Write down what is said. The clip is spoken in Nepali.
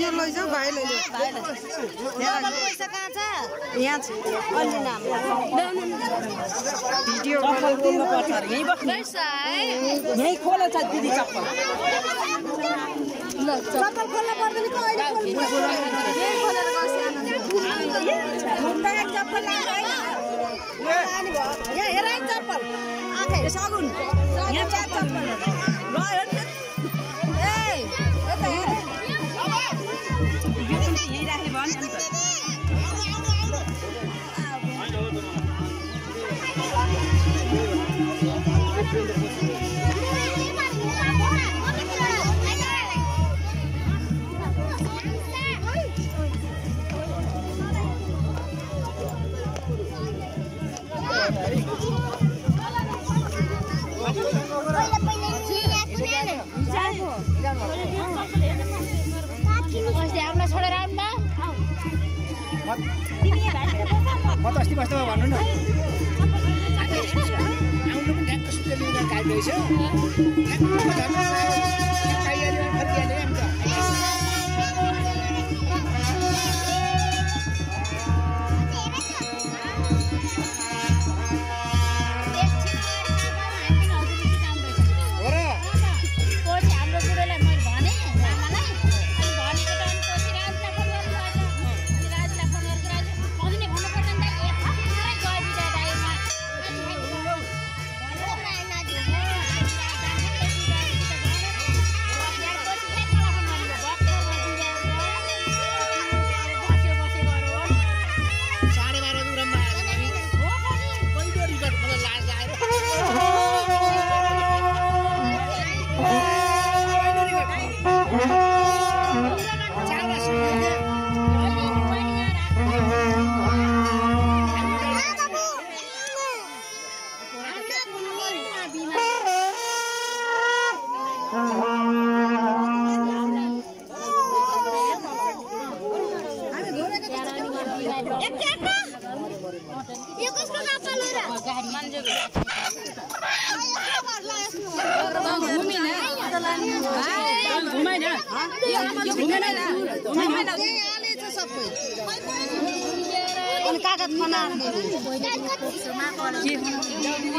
यो लैजाऊ भाइ लैजाऊ पैसा कहाँ छ यहाँ छ अलि नाम भिडियो चप्पल बोल्नु पर्छ अरे यही बस्नु पैसा है यही खोले छ दिदी चप्पल चप्पल खोल्न पर्दैन कि अहिले खोलेर चप्पल यहाँ हेर चप्पल आखे सगुन यहाँ चप्पल रह्यो नि ए यता हेर यो पनि यही राखे भन् अन्त छोडेर आउनु म त अस्ति बस्दा भन्नु न आउनु पनि ढ्याक्क सुतेर लिएर गाडी रहेछ कागज बनाएर